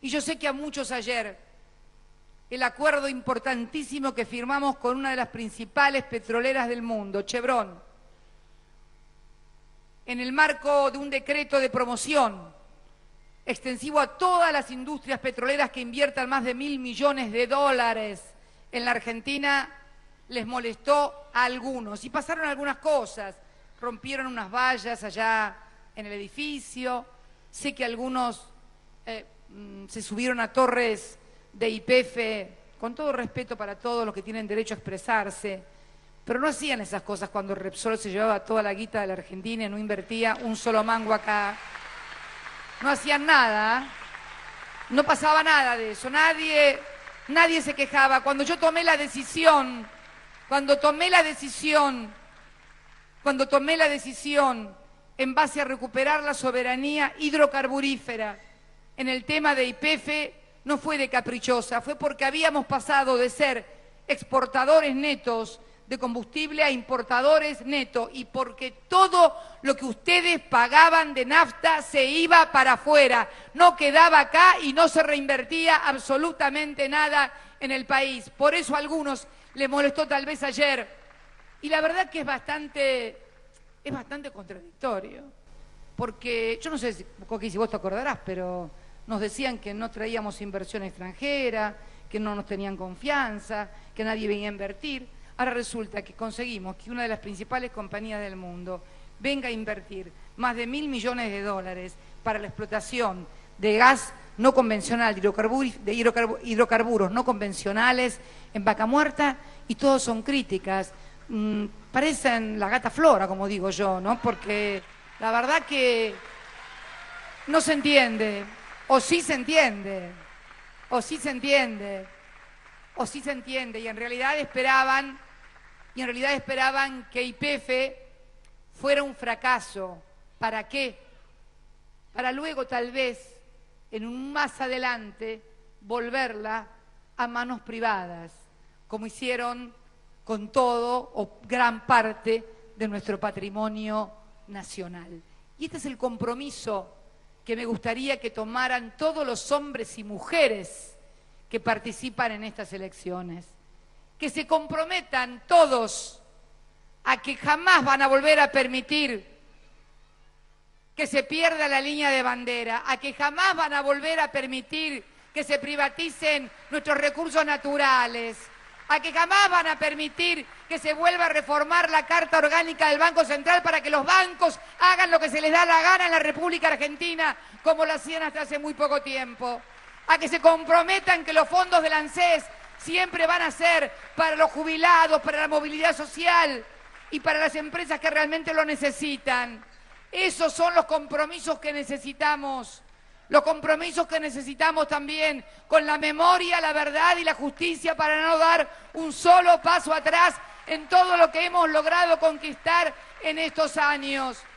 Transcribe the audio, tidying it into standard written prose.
Y yo sé que a muchos ayer, el acuerdo importantísimo que firmamos con una de las principales petroleras del mundo, Chevron, en el marco de un decreto de promoción extensivo a todas las industrias petroleras que inviertan más de $1.000 millones en la Argentina, les molestó a algunos. Y pasaron algunas cosas, rompieron unas vallas allá en el edificio, sé que algunos se subieron a torres de YPF, con todo respeto para todos los que tienen derecho a expresarse, pero no hacían esas cosas cuando Repsol se llevaba toda la guita de la Argentina y no invertía un solo mango acá. No hacían nada, no pasaba nada de eso, nadie se quejaba. Cuando yo tomé la decisión, en base a recuperar la soberanía hidrocarburífera en el tema de YPF, no fue de caprichosa, fue porque habíamos pasado de ser exportadores netos de combustible a importadores netos, y porque todo lo que ustedes pagaban de nafta se iba para afuera, no quedaba acá y no se reinvertía absolutamente nada en el país. Por eso a algunos les molestó tal vez ayer, y la verdad que es bastante contradictorio, porque yo no sé si vos te acordarás, pero nos decían que no traíamos inversión extranjera, que no nos tenían confianza, que nadie venía a invertir. Ahora resulta que conseguimos que una de las principales compañías del mundo venga a invertir más de $1.000 millones para la explotación de gas no convencional, de hidrocarburos no convencionales en Vaca Muerta, y todos son críticas. Parecen la gata Flora, como digo yo, ¿no? Porque la verdad que no se entiende, o sí se entiende, y en realidad esperaban que YPF fuera un fracaso. ¿Para qué? Para luego tal vez, más adelante, volverla a manos privadas, como hicieron con todo o gran parte de nuestro patrimonio nacional. Y este es el compromiso que me gustaría que tomaran todos los hombres y mujeres que participan en estas elecciones, que se comprometan todos a que jamás van a volver a permitir que se pierda la línea de bandera, a que jamás van a volver a permitir que se privaticen nuestros recursos naturales, a que jamás van a permitir que se vuelva a reformar la Carta Orgánica del Banco Central para que los bancos hagan lo que se les da la gana en la República Argentina, como lo hacían hasta hace muy poco tiempo, a que se comprometan que los fondos del ANSES siempre van a ser para los jubilados, para la movilidad social y para las empresas que realmente lo necesitan. Esos son los compromisos que necesitamos. Los compromisos que necesitamos también con la memoria, la verdad y la justicia, para no dar un solo paso atrás en todo lo que hemos logrado conquistar en estos años.